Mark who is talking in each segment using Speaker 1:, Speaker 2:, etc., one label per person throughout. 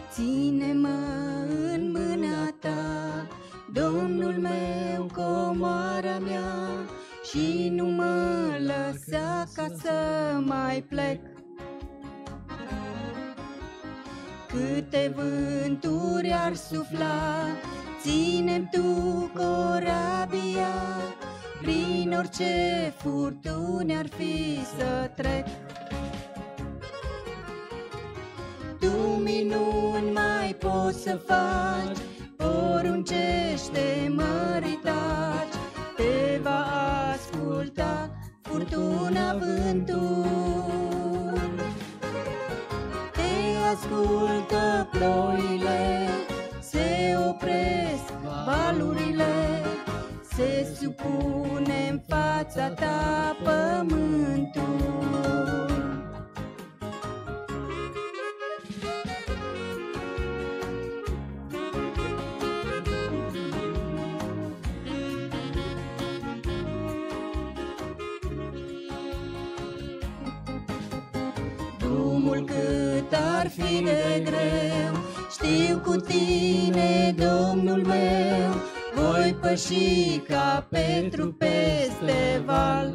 Speaker 1: Ține-mă în mâna ta, Domnul meu, comoara mea, și nu mă lăsa ca să mai plec. Câte vânturi ar sufla, ține-mi tu corabia, prin orice furtuni ar fi să trec. Tu minuni mai poți să faci, poruncește măritaci, te va asculta furtuna, vântul. Te ascultă ploile, se opresc valurile, se supune în fața ta pământul. Drumul cât ar fi de greu, știu cu tine, Domnul meu, voi păși ca Petru peste val.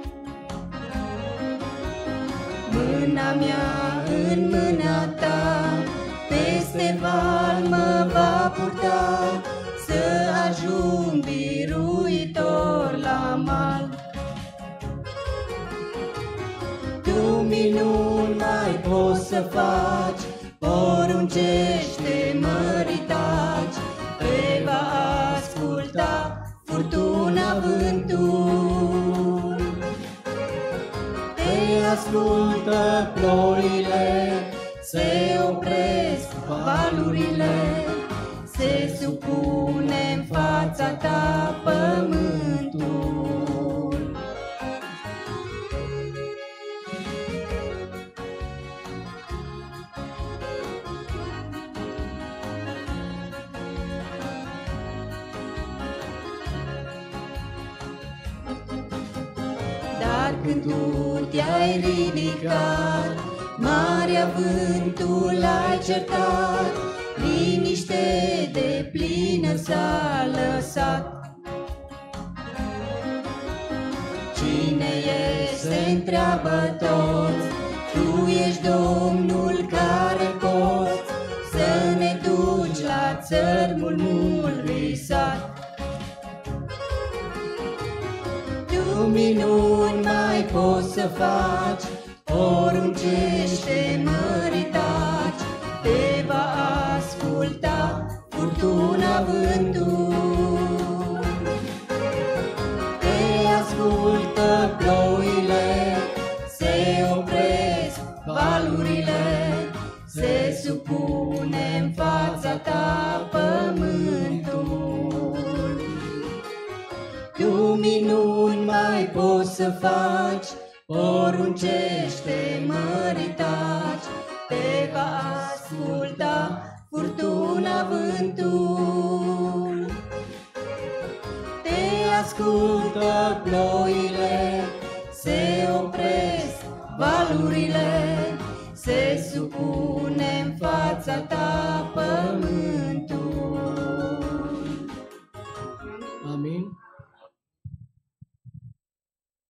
Speaker 1: Mâna mea în mâna ta, peste val mă va purta, să ajung biruitor la mal. Tu minuni mai poți să faci, poruncește măritaci, te va asculta furtuna, vântul. Te ascultă ploile, se opresc valurile, se supune în fața ta pământul. Dar când tu te-ai ridicat, marea vântul ai cercat, liniște deplină s-a lăsat. Cine e, se întreabă toți, tu ești Domnul care poți să ne duci la țărmul mult visat. Tu minuni mai poți să faci, poruncește măritaci, te va asculta furtuna, vântul. Te ascultă ploile, se opresc valurile, se supune în fața ta pământul. Tu minuni mai poți să faci, poruncește măritaci, te va asculta furtuna, vântul. Te ascultă ploile, se opresc valurile, se supune